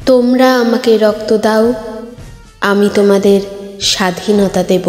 তোমরা আমাকে রক্ত দাও, আমি তোমাদের স্বাধীনতা দেব।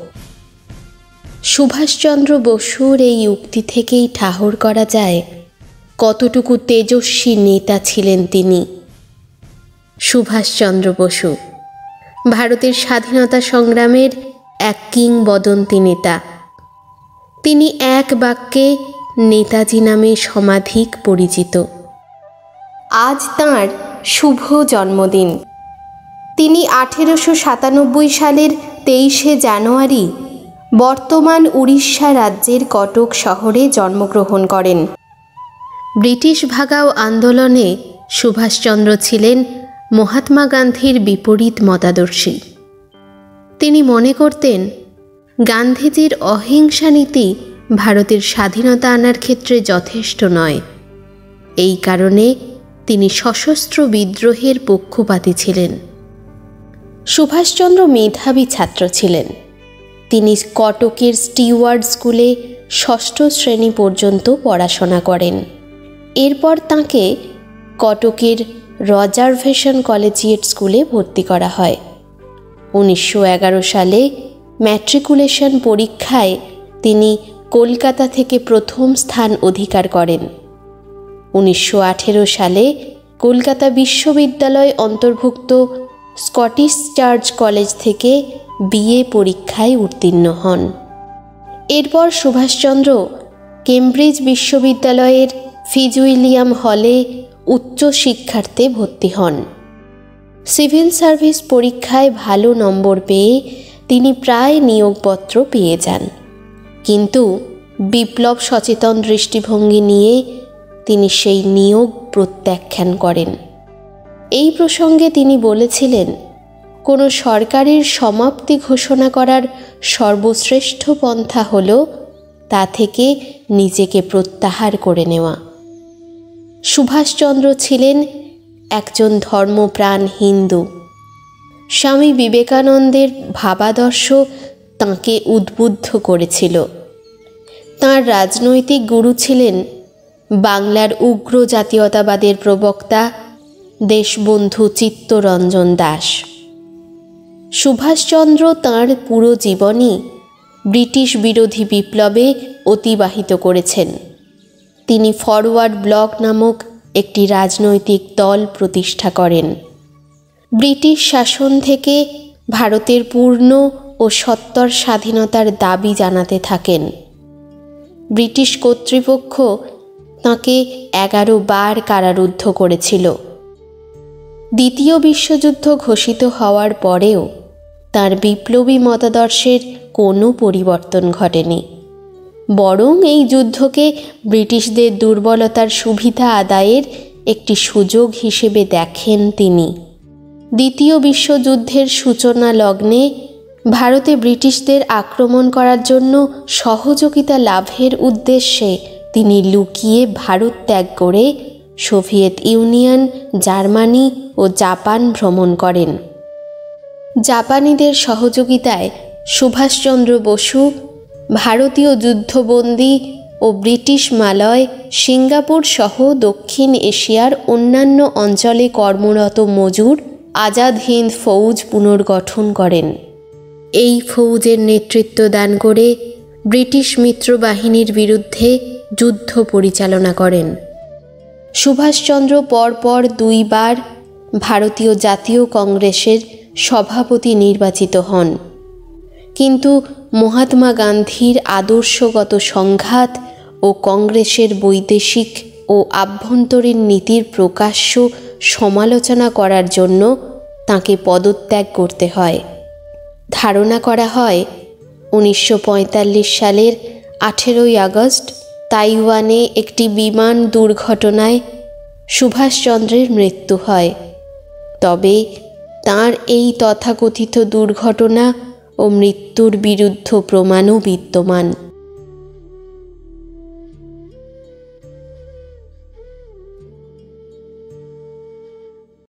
সুভাষচন্দ্র বসুর এই উক্তি থেকেই ঠাহর করা যায় কতটুকু তেজস্বী নেতা ছিলেন তিনি। সুভাষচন্দ্র বসু ভারতের স্বাধীনতা সংগ্রামের এক কিংবদন্তি নেতা। তিনি এক বাক্যে নেতাজি নামে সমাধিক পরিচিত। আজ তাঁর শুভ জন্মদিন। তিনি 1897 সালের 23শে জানুয়ারি বর্তমান উড়িষ্যা রাজ্যের কটক শহরে জন্মগ্রহণ করেন। ব্রিটিশ ভাগাও আন্দোলনে সুভাষচন্দ্র ছিলেন মহাত্মা গান্ধীর বিপরীত মতাদর্শী। তিনি মনে করতেন গান্ধীজির অহিংসা নীতি ভারতের স্বাধীনতা আনার ক্ষেত্রে যথেষ্ট নয়। এই কারণে তিনি সশস্ত্র বিদ্রোহের পক্ষপাতী ছিলেন। সুভাষচন্দ্র মেধাবী ছাত্র ছিলেন। তিনি কটকের স্টিওয়ার্ড স্কুলে ষষ্ঠ শ্রেণী পর্যন্ত পড়াশোনা করেন। এরপর তাঁকে কটকের রিজার্ভেশন কলেজিয়েট স্কুলে ভর্তি করা হয়। 1911 সালে ম্যাট্রিকুলেশন পরীক্ষায় তিনি কলকাতা থেকে প্রথম স্থান অধিকার করেন। 1918 সালে কলকাতা বিশ্ববিদ্যালয় অন্তর্ভুক্ত স্কটিশ চার্চ কলেজ থেকে বিএ পরীক্ষায় উত্তীর্ণ হন। এরপর সুভাষচন্দ্র কেমব্রিজ বিশ্ববিদ্যালয়ের ফিজউইলিয়াম হলে উচ্চ শিক্ষার্থে ভর্তি হন। সিভিল সার্ভিস পরীক্ষায় ভালো নম্বর পেয়ে তিনি প্রায় নিয়োগপত্র পেয়ে যান, কিন্তু বিপ্লব সচেতন দৃষ্টিভঙ্গি নিয়ে তিনি সেই নিয়োগ প্রত্যাখ্যান করেন। এই প্রসঙ্গে তিনি বলেছিলেন, কোনো সরকারের সমাপ্তি ঘোষণা করার সর্বশ্রেষ্ঠ পন্থা হল তা থেকে নিজেকে প্রত্যাহার করে নেওয়া। সুভাষচন্দ্র ছিলেন একজন ধর্মপ্রাণ হিন্দু। স্বামী বিবেকানন্দের ভাবাদর্শ তাঁকে উদ্বুদ্ধ করেছিল। তাঁর রাজনৈতিক গুরু ছিলেন বাংলার উগ্র জাতীয়তাবাদের প্রবক্তা দেশবন্ধু চিত্তরঞ্জন দাস। সুভাষচন্দ্র তাঁর পুরো জীবনই ব্রিটিশ বিরোধী বিপ্লবে অতিবাহিত করেছেন। তিনি ফরওয়ার্ড ব্লক নামক একটি রাজনৈতিক দল প্রতিষ্ঠা করেন। ব্রিটিশ শাসন থেকে ভারতের পূর্ণ ও সত্বর স্বাধীনতার দাবি জানাতে থাকেন। ব্রিটিশ কর্তৃপক্ষ তাঁকে 11 বার কারারুদ্ধ করেছিল। দ্বিতীয় বিশ্বযুদ্ধ ঘোষিত হওয়ার পরেও তাঁর বিপ্লবী মতাদর্শের কোনো পরিবর্তন ঘটেনি, বরং এই যুদ্ধকে ব্রিটিশদের দুর্বলতার সুবিধা আদায়ের একটি সুযোগ হিসেবে দেখেন তিনি। দ্বিতীয় বিশ্বযুদ্ধের সূচনা লগ্নে ভারতে ব্রিটিশদের আক্রমণ করার জন্য সহযোগিতা লাভের উদ্দেশ্যে তিনি লুকিয়ে ভারত ত্যাগ করে সোভিয়েত ইউনিয়ন, জার্মানি ও জাপান ভ্রমণ করেন। জাপানিদের সহযোগিতায় সুভাষচন্দ্র বসু ভারতীয় যুদ্ধবন্দী ও ব্রিটিশ মালয়, সিঙ্গাপুর সহ দক্ষিণ এশিয়ার অন্যান্য অঞ্চলে কর্মরত মজুর আজাদ হিন্দ ফৌজ পুনর্গঠন করেন। এই ফৌজের নেতৃত্ব দান করে ব্রিটিশ মিত্রবাহিনীর বিরুদ্ধে যুদ্ধ পরিচালনা করেন। সুভাষচন্দ্র পরপর 2 বার ভারতীয় জাতীয় কংগ্রেসের সভাপতি নির্বাচিত হন, কিন্তু মহাত্মা গান্ধীর আদর্শগত সংঘাত ও কংগ্রেসের বৈদেশিক ও আভ্যন্তরীণ নীতির প্রকাশ্য সমালোচনা করার জন্য তাঁকে পদত্যাগ করতে হয়। ধারণা করা হয় 1945 সালের 18ই আগস্ট তাইওয়ানে একটি বিমান দুর্ঘটনায় সুভাষচন্দ্রের মৃত্যু হয়। তবে তাঁর এই তথাকথিত দুর্ঘটনা ও মৃত্যুর বিরুদ্ধ প্রমাণও বিদ্যমান।